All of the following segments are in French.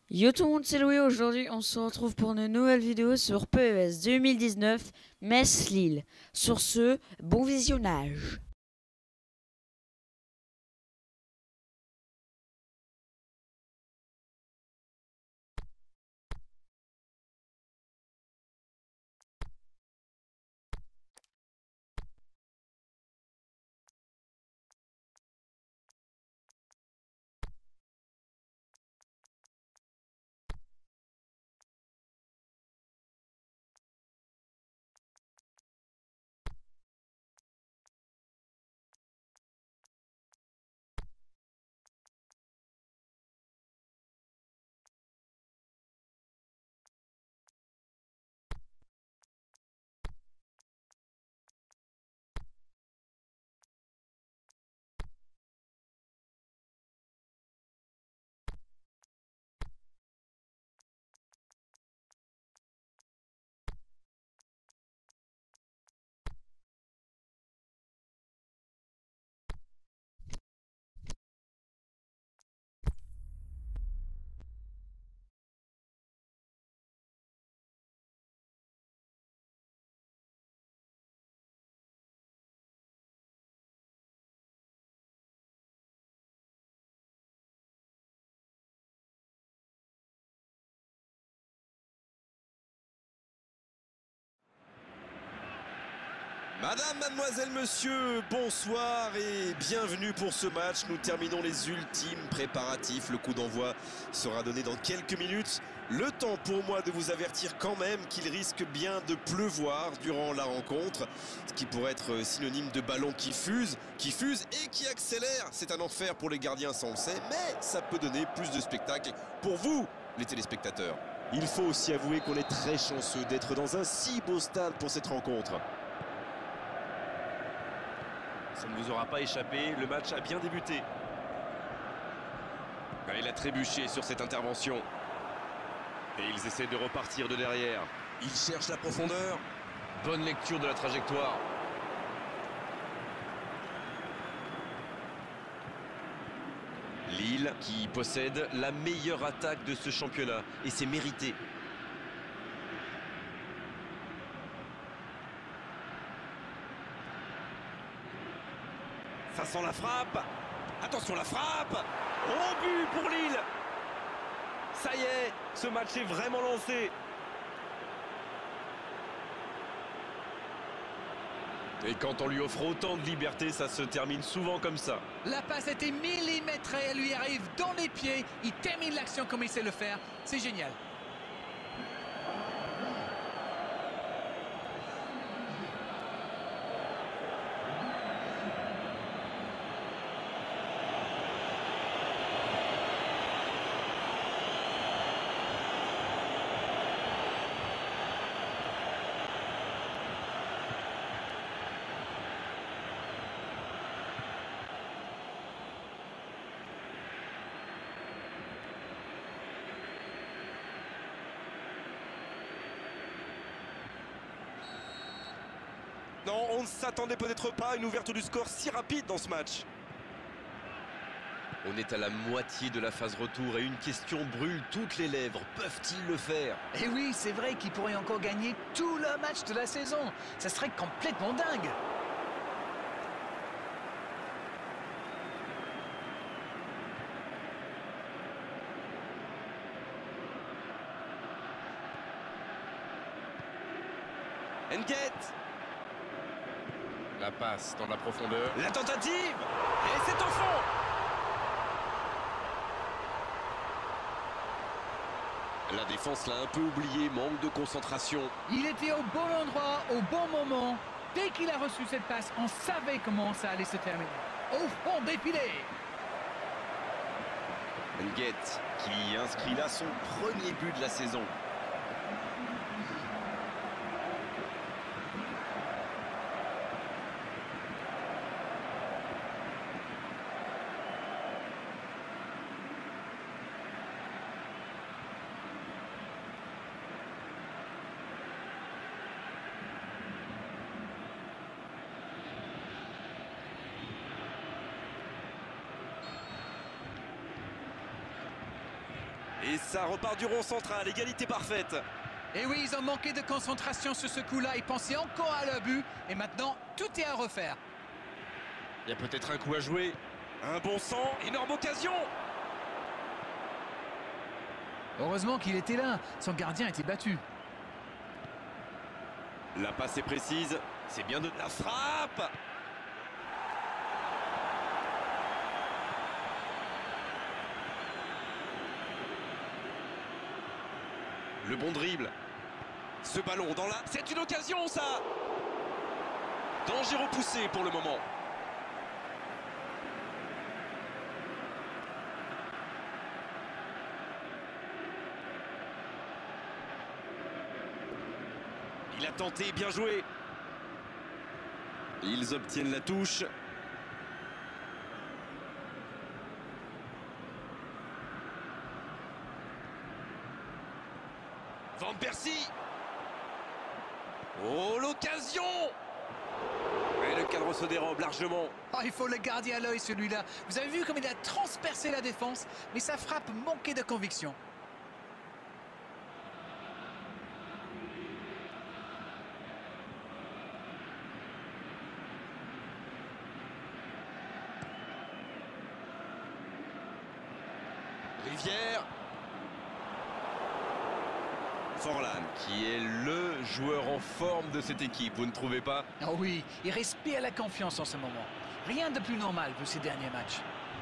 Yo tout le monde, c'est Louis. Aujourd'hui, on se retrouve pour une nouvelle vidéo sur PES 2019 Metz-Lille. Sur ce, bon visionnage. Madame, mademoiselle, monsieur, bonsoir et bienvenue pour ce match. Nous terminons les ultimes préparatifs. Le coup d'envoi sera donné dans quelques minutes. Le temps pour moi de vous avertir quand même qu'il risque bien de pleuvoir durant la rencontre, ce qui pourrait être synonyme de ballon qui fuse et qui accélère. C'est un enfer pour les gardiens, ça on le sait, mais ça peut donner plus de spectacle pour vous, les téléspectateurs. Il faut aussi avouer qu'on est très chanceux d'être dans un si beau stade pour cette rencontre. Ça ne vous aura pas échappé, le match a bien débuté. Il a trébuché sur cette intervention. Et ils essaient de repartir de derrière. Ils cherchent la profondeur. Bonne lecture de la trajectoire. Lille qui possède la meilleure attaque de ce championnat. Et c'est mérité. Ça sent la frappe. Attention la frappe. Au but pour Lille. Ça y est, ce match est vraiment lancé. Et quand on lui offre autant de liberté, ça se termine souvent comme ça. La passe était millimétrée, elle lui arrive dans les pieds. Il termine l'action comme il sait le faire. C'est génial. Non, on ne s'attendait peut-être pas à une ouverture du score si rapide dans ce match. On est à la moitié de la phase retour et une question brûle toutes les lèvres. Peuvent-ils le faire? Et oui, c'est vrai qu'il pourrait encore gagner tout le match de la saison. Ça serait complètement dingue. N'Guet. La passe dans la profondeur. La tentative. Et c'est au fond. La défense l'a un peu oublié, manque de concentration. Il était au bon endroit, au bon moment. Dès qu'il a reçu cette passe, on savait comment ça allait se terminer. Au fond défilé. N'Guet qui inscrit là son premier but de la saison. Et ça repart du rond central, égalité parfaite. Et oui, ils ont manqué de concentration sur ce coup-là. Ils pensaient encore à leur but. Et maintenant, tout est à refaire. Il y a peut-être un coup à jouer. Un bon sang, énorme occasion. Heureusement qu'il était là. Son gardien était battu. La passe est précise. C'est bien de la frappe. Le bon dribble. Ce ballon dans la... C'est une occasion, ça. Danger repoussé pour le moment. Il a tenté, bien joué. Ils obtiennent la touche. Van Persie. Oh, l'occasion. Et le cadre se dérobe largement. Oh, il faut le garder à l'œil, celui-là. Vous avez vu comme il a transpercé la défense, mais sa frappe manquait de conviction. Rivière. Forlan, qui est le joueur en forme de cette équipe, vous ne trouvez pas? Oh oui, il respire la confiance en ce moment. Rien de plus normal vu ces derniers matchs.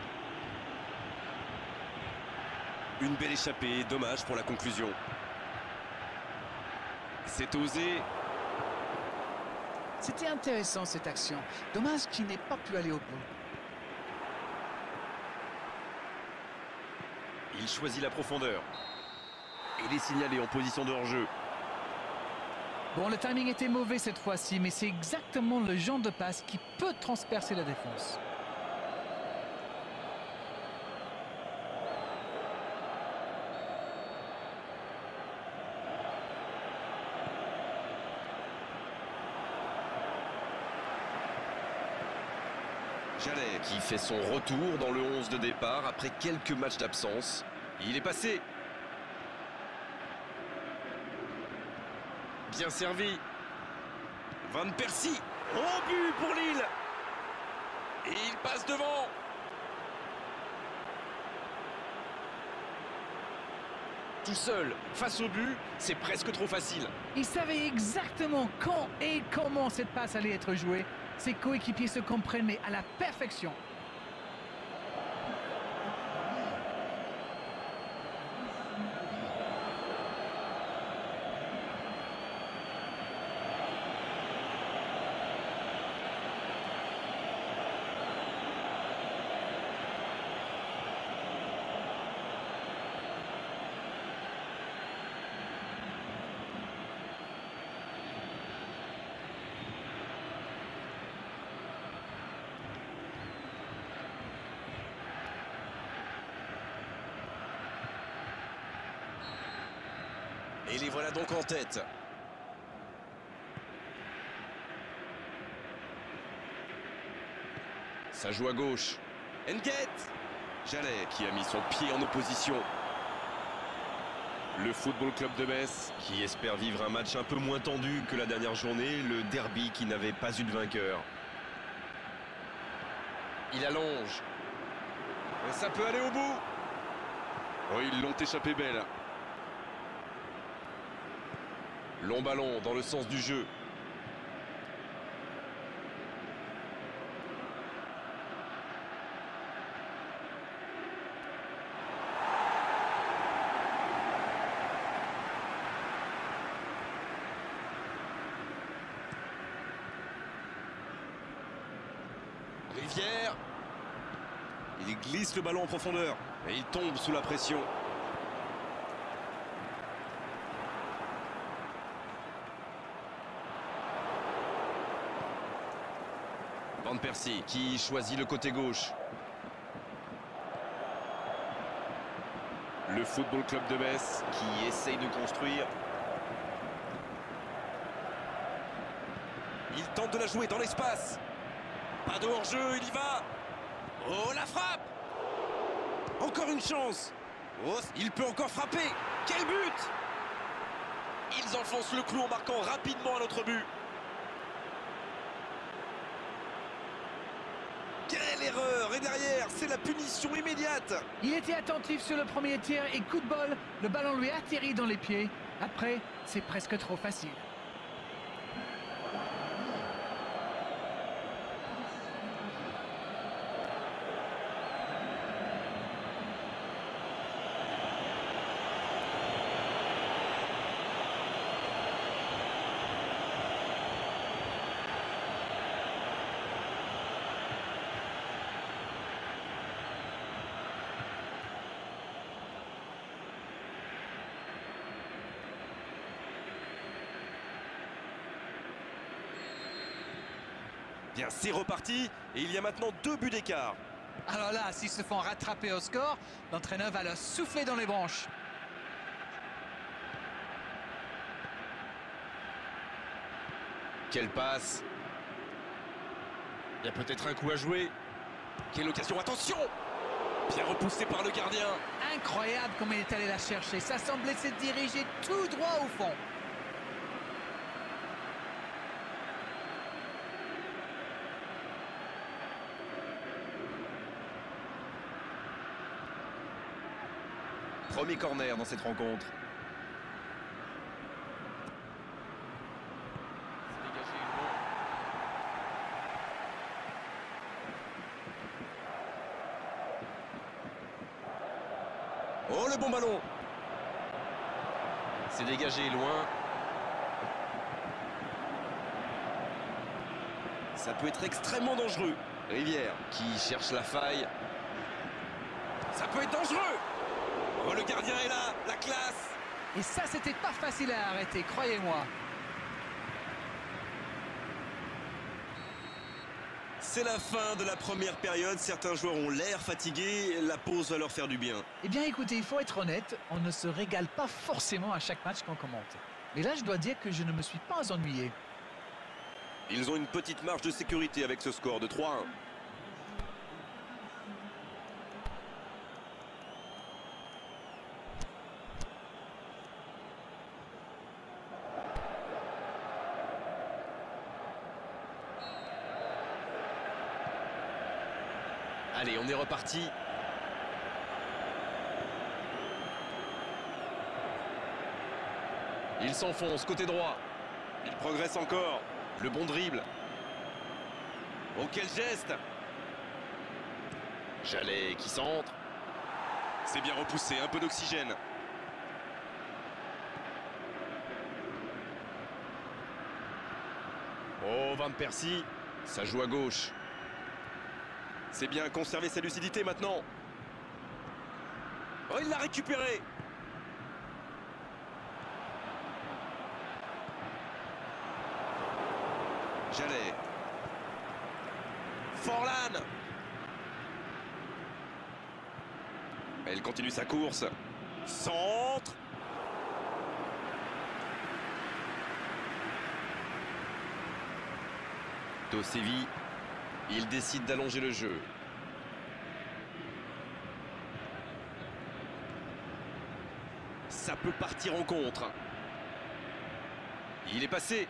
Une belle échappée, dommage pour la conclusion. C'est osé. C'était intéressant cette action. Dommage qu'il n'ait pas pu aller au bout. Il choisit la profondeur. Il est signalé en position de hors-jeu. Bon, le timing était mauvais cette fois-ci, mais c'est exactement le genre de passe qui peut transpercer la défense. Jallet qui fait son retour dans le 11 de départ après quelques matchs d'absence. Il est passé. Bien servi. Van Persie. Au but pour Lille. Et il passe devant. Tout seul, face au but, c'est presque trop facile. Il savait exactement quand et comment cette passe allait être jouée. Ses coéquipiers se comprennent, mais à la perfection. Et les voilà donc en tête. Ça joue à gauche. Nguet. Jallet qui a mis son pied en opposition. Le Football Club de Metz qui espère vivre un match un peu moins tendu que la dernière journée. Le derby qui n'avait pas eu de vainqueur. Il allonge. Et ça peut aller au bout. Oh, ils l'ont échappé belle. Long ballon dans le sens du jeu. Rivière. Il glisse le ballon en profondeur. Et il tombe sous la pression. Van Persie qui choisit le côté gauche. Le Football Club de Metz qui essaye de construire. Il tente de la jouer dans l'espace. Pas de hors-jeu, il y va. Oh, la frappe. Encore une chance. Oh, il peut encore frapper. Quel but! Ils enfoncent le clou en marquant rapidement un autre but. Quelle erreur! Et derrière, c'est la punition immédiate. Il était attentif sur le premier tir et coup de bol, le ballon lui atterrit dans les pieds. Après, c'est presque trop facile. Bien, c'est reparti et il y a maintenant 2 buts d'écart. Alors là, s'ils se font rattraper au score, l'entraîneur va leur souffler dans les branches. Quelle passe! Il y a peut-être un coup à jouer. Quelle occasion, attention! Bien repoussé par le gardien. Incroyable comme il est allé la chercher. Ça semblait se diriger tout droit au fond. Premier corner dans cette rencontre. Oh, le bon ballon! C'est dégagé loin. Ça peut être extrêmement dangereux. Rivière qui cherche la faille. Ça peut être dangereux! Oh, le gardien est là, la classe! Et ça, c'était pas facile à arrêter, croyez-moi. C'est la fin de la première période. Certains joueurs ont l'air fatigués. La pause va leur faire du bien. Eh bien, écoutez, il faut être honnête, on ne se régale pas forcément à chaque match qu'on commente. Mais là, je dois dire que je ne me suis pas ennuyé. Ils ont une petite marge de sécurité avec ce score de 3-1. Allez, on est reparti. Il s'enfonce côté droit. Il progresse encore. Le bon dribble. Oh, quel geste! Jallet qui centre. C'est bien repoussé, un peu d'oxygène. Oh, Van Persie. Ça joue à gauche. C'est bien conserver sa lucidité maintenant. Oh, il l'a récupéré. Jallet. Forlan. Elle continue sa course. Centre. Tosevi. Il décide d'allonger le jeu. Ça peut partir en contre. Il est passé.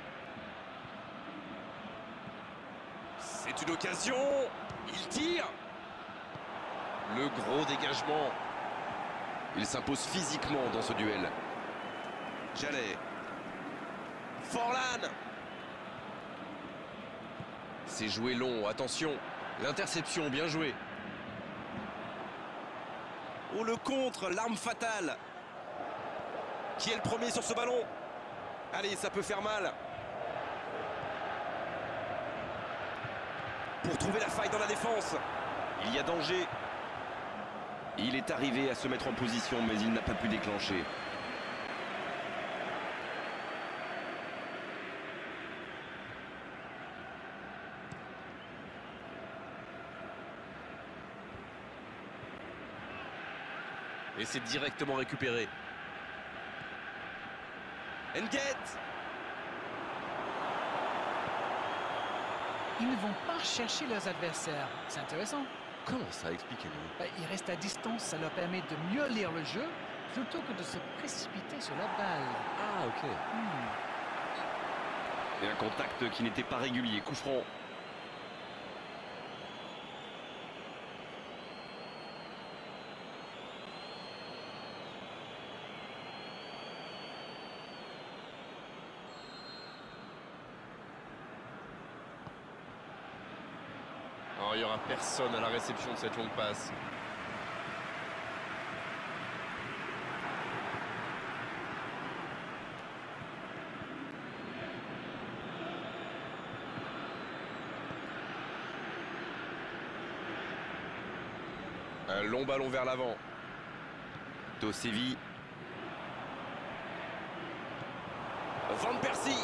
C'est une occasion. Il tire. Le gros dégagement. Il s'impose physiquement dans ce duel. Jallet. Forlan. C'est joué long, attention. L'interception, bien joué. Oh, le contre, l'arme fatale. Qui est le premier sur ce ballon? Allez, ça peut faire mal. Pour trouver la faille dans la défense. Il y a danger. Il est arrivé à se mettre en position, mais il n'a pas pu déclencher. Et c'est directement récupéré. Nget. Ils ne vont pas chercher leurs adversaires. C'est intéressant. Comment ça? Expliquez-nous. Il reste à distance, ça leur permet de mieux lire le jeu plutôt que de se précipiter sur la balle. Ah, ok. Et un contact qui n'était pas régulier. Coup franc. Oh, il n'y aura personne à la réception de cette longue passe. Un long ballon vers l'avant. Tosevi. Van Persie.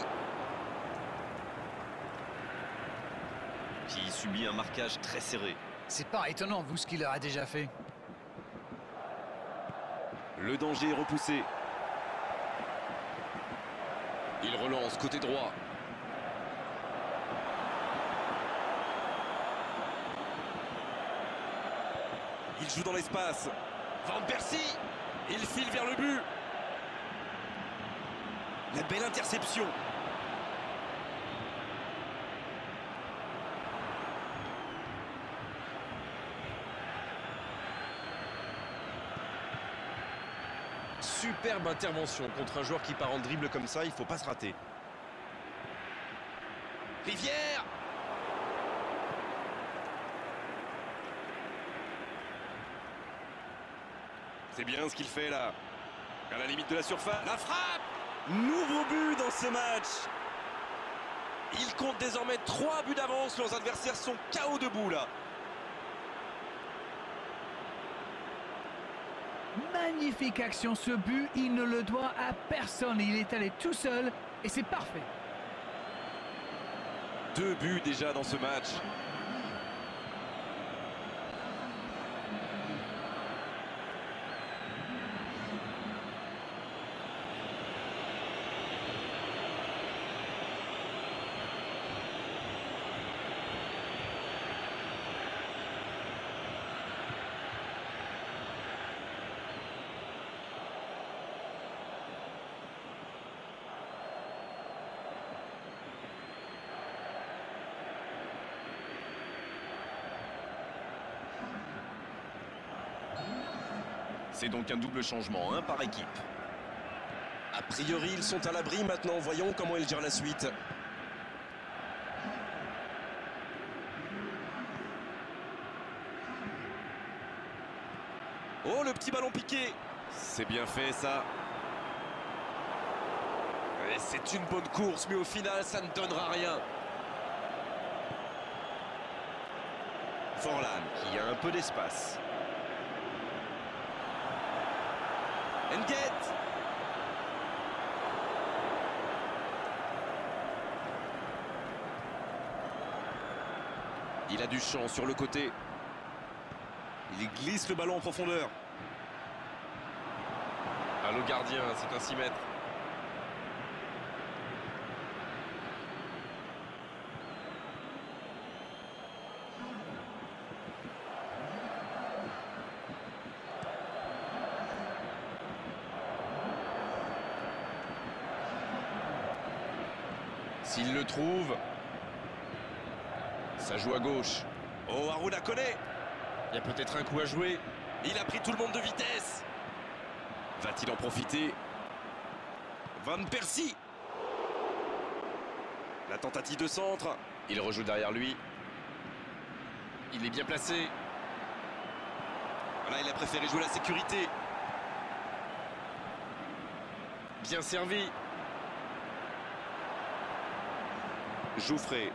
Qui subit un marquage très serré. C'est pas étonnant, vu ce qu'il leur a déjà fait. Le danger est repoussé. Il relance côté droit. Il joue dans l'espace. Van Persie. Il file vers le but. La belle interception. Superbe intervention contre un joueur qui part en dribble comme ça, il faut pas se rater. Rivière. C'est bien ce qu'il fait là. À la limite de la surface. La frappe. Nouveau but dans ce match. Il compte désormais 3 buts d'avance. Leurs adversaires sont KO debout là. Magnifique action, ce but, il ne le doit à personne. Il est allé tout seul et c'est parfait. 2 buts déjà dans ce match. C'est donc un double changement, un par équipe. A priori, ils sont à l'abri maintenant. Voyons comment ils gèrent la suite. Oh, le petit ballon piqué. C'est bien fait, ça. Et c'est une bonne course, mais au final, ça ne donnera rien. Forlan, qui a un peu d'espace. Nget. Il a du champ sur le côté. Il glisse le ballon en profondeur. Allô gardien, c'est un 6 mètres. S'il le trouve, ça joue à gauche. Oh, Aruna connaît. Il y a peut-être un coup à jouer. Il a pris tout le monde de vitesse. Va-t-il en profiter? Van Persie. La tentative de centre. Il rejoue derrière lui. Il est bien placé. Voilà, il a préféré jouer la sécurité. Bien servi. Jouffré.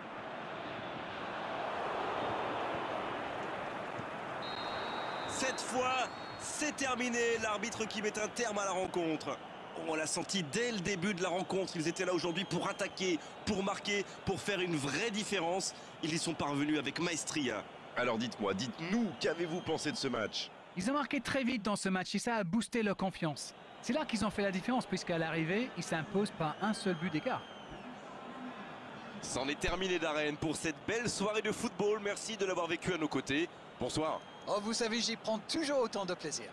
Cette fois, c'est terminé. L'arbitre qui met un terme à la rencontre. On l'a senti dès le début de la rencontre. Ils étaient là aujourd'hui pour attaquer, pour marquer, pour faire une vraie différence. Ils y sont parvenus avec maestria. Alors dites-moi, dites-nous, qu'avez-vous pensé de ce match? Ils ont marqué très vite dans ce match et ça a boosté leur confiance. C'est là qu'ils ont fait la différence puisqu'à l'arrivée, ils s'imposent par un seul but d'écart. C'en est terminé d'Arène pour cette belle soirée de football. Merci de l'avoir vécu à nos côtés. Bonsoir. Oh, vous savez, j'y prends toujours autant de plaisir.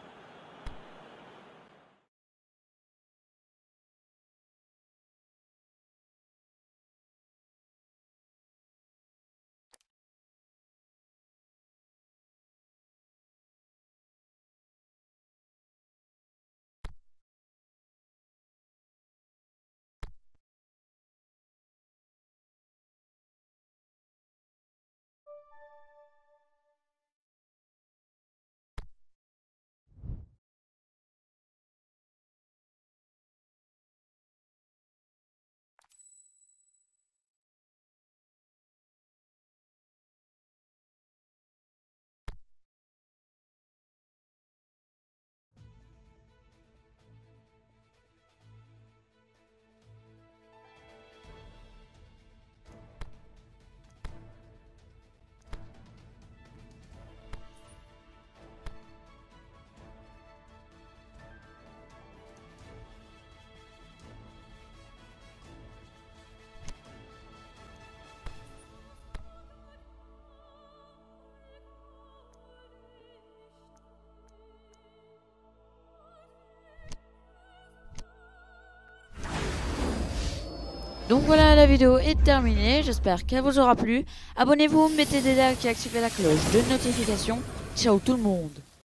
Donc voilà, la vidéo est terminée, j'espère qu'elle vous aura plu. Abonnez-vous, mettez des likes et activez la cloche de notification. Ciao tout le monde!